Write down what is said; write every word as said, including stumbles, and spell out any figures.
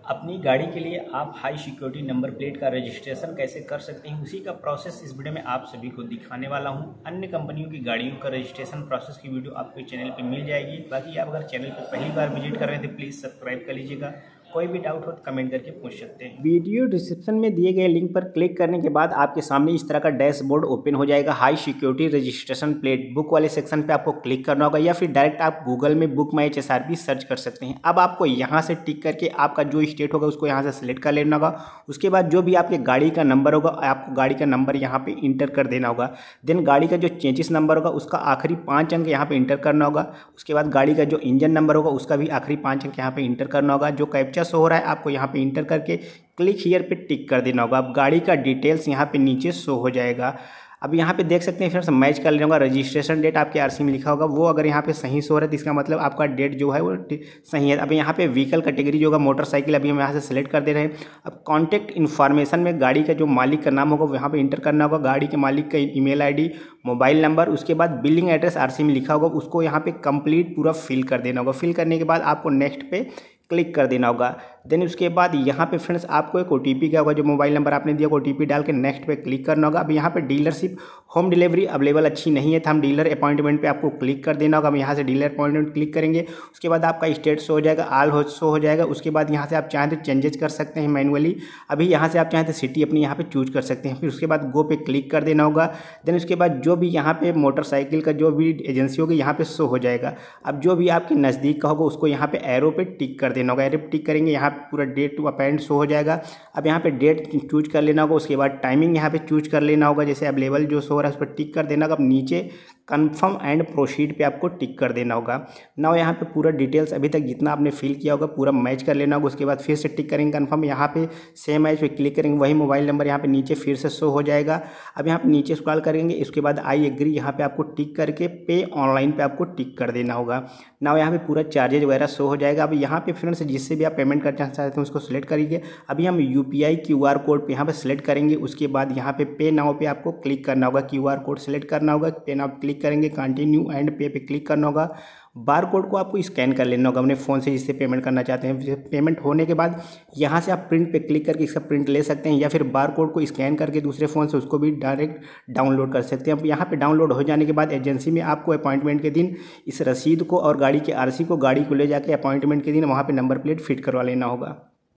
अपनी गाड़ी के लिए आप हाई सिक्योरिटी नंबर प्लेट का रजिस्ट्रेशन कैसे कर सकते हैं, उसी का प्रोसेस इस वीडियो में आप सभी को दिखाने वाला हूं। अन्य कंपनियों की गाड़ियों का रजिस्ट्रेशन प्रोसेस की वीडियो आपको चैनल पे मिल जाएगी। बाकी आप अगर चैनल पर पहली बार विजिट कर रहे हैं तो प्लीज़ सब्सक्राइब कर लीजिएगा। कोई भी डाउट हो तो कमेंट करके पूछ सकते हैं। वीडियो डिस्क्रिप्शन में दिए गए लिंक पर क्लिक करने के बाद आपके सामने इस तरह का डैशबोर्ड ओपन हो जाएगा। High security registration plate book वाले सेक्शन पे आपको क्लिक करना होगा या फिर डायरेक्ट आप गूगल में book my H S R P search कर सकते हैं। अब आपको यहाँ से टिक करके आपका जो स्टेट होगा उसको यहाँ से सिलेक्ट कर लेना होगा। उसके बाद जो भी आपके गाड़ी का नंबर होगा आपको गाड़ी का नंबर यहाँ पे इंटर कर देना होगा। देन गाड़ी का जो चेंजिस नंबर होगा उसका आखिरी पाँच अंक यहाँ पे इंटर करना होगा। उसके बाद गाड़ी का जो इंजन नंबर होगा उसका भी आखिरी पाँच अंक यहाँ पे इंटर करना होगा। जो कैप्चा शो हो रहा है आपको यहाँ पे इंटर करके क्लिक हियर पे टिक कर देना होगा। अब गाड़ी का डिटेल्स यहाँ पे नीचे शो हो जाएगा। अब यहाँ पे देख सकते हैं फ्रेंड्स, मैच कर लेना होगा। रजिस्ट्रेशन डेट आपके आरसी में लिखा होगा वो अगर यहाँ पे सही शो हो रहा है तो इसका मतलब आपका डेट जो है वो सही है। अब यहाँ पे व्हीकल कैटेगरी जो होगा मोटरसाइकिल अभी हम यहाँ से सिलेक्ट कर दे रहे हैं। अब कॉन्टैक्ट इन्फॉर्मेशन में गाड़ी का जो मालिक का नाम होगा वो यहाँ पे इंटर करना होगा। गाड़ी के मालिक का ईमेल आईडी, मोबाइल नंबर, उसके बाद बिलिंग एड्रेस आरसी में लिखा होगा उसको यहाँ पे कंप्लीट पूरा फिल कर देना होगा। फिल करने के बाद आपको नेक्स्ट पे क्लिक कर देना होगा। देन उसके बाद यहाँ पे फ्रेंड्स आपको एक ओटीपी क्या होगा, जो मोबाइल नंबर आपने दिया ओटीपी डाल के नेक्स्ट पे क्लिक करना होगा। अब यहाँ पे डीलरशिप होम डिलीवरी अवेलेबल अच्छी नहीं है तो हम डीलर अपॉइंटमेंट पे आपको क्लिक कर देना होगा। अब यहाँ से डीलर अपॉइंटमेंट क्लिक करेंगे, उसके बाद आपका स्टेट शो हो जाएगा, आल हो शो हो जाएगा। उसके बाद यहाँ से आप चाहें तो चेंजेस कर सकते हैं मैनुअली। अभी यहाँ से आप चाहें तो सिटी अपनी यहाँ पे चूज कर सकते हैं। फिर उसके बाद गो पे क्लिक कर देना होगा। देन उसके बाद जो भी यहाँ पे मोटरसाइकिल का जो भी एजेंसी होगी यहाँ पे शो हो जाएगा। अब जो भी आपके नज़दीक का होगा उसको यहाँ पे एरो पे टिक कर देना होगा। एरो पे टिक करेंगे, यहाँ पे पूरा डेट टू अपॉइंट शो हो जाएगा। अब यहाँ पे डेट चूज कर लेना होगा। उसके बाद टाइमिंग यहाँ पे चूज कर लेना होगा, जैसे अवेलेबल जो शो हो रहा है उस पर टिक कर देना होगा। अब नीचे कन्फर्म एंड प्रोसीड पे आपको टिक कर देना होगा। नाउ यहाँ पे पूरा डिटेल्स अभी तक जितना आपने फिल किया होगा पूरा मैच कर लेना होगा। उसके बाद फिर से टिक करेंगे कन्फर्म, यहाँ पे सेम मैच पे क्लिक करेंगे, वही मोबाइल नंबर यहाँ पे नीचे फिर से शो हो जाएगा। अब यहाँ पे नीचे स्क्रॉल करेंगे, उसके बाद आई एग्री यहाँ पे आपको टिक करके पे ऑनलाइन पे आपको टिक कर देना होगा। नाउ यहाँ पे पूरा चार्जेज वगैरह शो हो जाएगा। अब यहाँ पे फ्रेंड्स जिससे भी आप पेमेंट करना चाहते हैं उसको सिलेक्ट करिए। अभी हम U P I Q R code पे यहाँ पे सिलेक्ट करेंगे। उसके बाद यहाँ पे पे नाउ पे आपको क्लिक करना होगा, क्यू आर कोड सिलेक्ट करना होगा, पे नाउ क्लिक करेंगे, कंटिन्यू एंड पे पे क्लिक करना होगा। बार कोड को आपको स्कैन कर लेना होगा अपने फ़ोन से जिससे पेमेंट करना चाहते हैं। पेमेंट होने के बाद यहाँ से आप प्रिंट पे क्लिक करके इसका प्रिंट ले सकते हैं या फिर बार कोड को स्कैन करके दूसरे फ़ोन से उसको भी डायरेक्ट डाउनलोड कर सकते हैं। अब यहाँ पे डाउनलोड हो जाने के बाद एजेंसी में आपको अपॉइंटमेंट के दिन इस रसीद को और गाड़ी के आरसी को गाड़ी को ले जाके अपॉइंटमेंट के दिन वहाँ पर नंबर प्लेट फिट करवा लेना होगा।